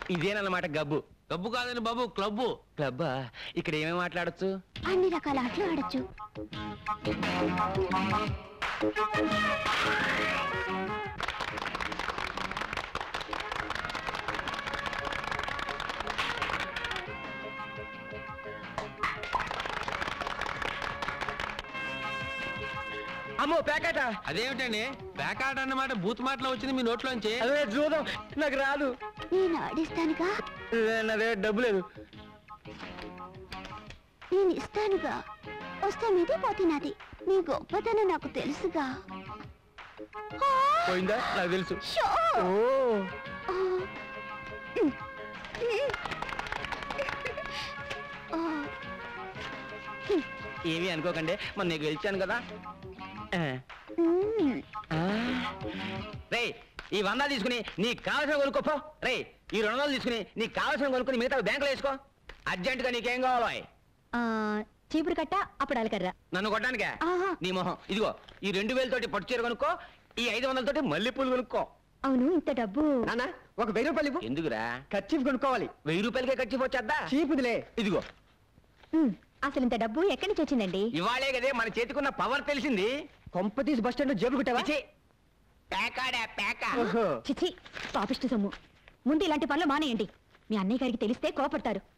ఇదేనన్నమాట గబ్బు. గబ్బు కాదని బాబు, క్లబ్బు. క్లబ్బా? ఇక్కడ ఏమేమి మాట్లాడచ్చు? అన్ని రకాల ఆటలు ఆడచ్చు. అమ్మో పేకాట. అదేమిటండి పేకాట అన్నమాట బూత్ మాటలో వచ్చింది మీ నోట్లోంచి? అదే చూద్దాం, నాకు రాదు. నేను ఆడిస్తానుగా. నా దగ్గర డబ్బు లేదు. నేను ఇస్తానుగా. వస్తే మీది పోతే నాది. నీ గొప్పతనం నాకు తెలుసుగా. పోయిందా? నాకు తెలుసు. ఏమీ అనుకోకండి, మొన్న నీకు గెలిచాను కదా. రే ఈ 100 తీసుకుని నీకు కావాల్సిన కొనుక్కోపో. రే ఈ 200 తీసుకుని నీకు కావాల్సిన కొనుక్కుని మిగతా బ్యాంకులో వేసుకో. అర్జెంట్ గా నీకేం కావాలో? చీపురు కట్ట, అప్పడాలి కర్ర. నన్ను కొట్టడానికే? నీ మొహం. ఇదిగో ఈ 2000 తోటి పట్టు చీర కొనుక్కో, ఈ 500 తోటి మల్లెపూలు కొనుక్కో. అవును, ఇంత డబ్బు. నాన్న ఒక 1000 రూపాయలు. ఎందుకురా? ఖర్చీఫ్ కొనుక్కోవాలి. 1000 రూపాయలకే ఖర్చు వచ్చేద్దా? చీపుదిలే. ఇదిగో. అసలు ఇంత డబ్బు ఎక్కడి నుంచి వచ్చిందండి? ఇవాళే కదే మన చేతికున్న పవర్ తెలిసింది. కొంపతీసి బస్ స్టాండ్ జేబులు కుట్టావా? చిచి, పాపిష్టి సొమ్ము. ముందు ఇలాంటి పనులు మానేయండి. మీ అన్నయ్య గారికి తెలిస్తే కోపడతారు.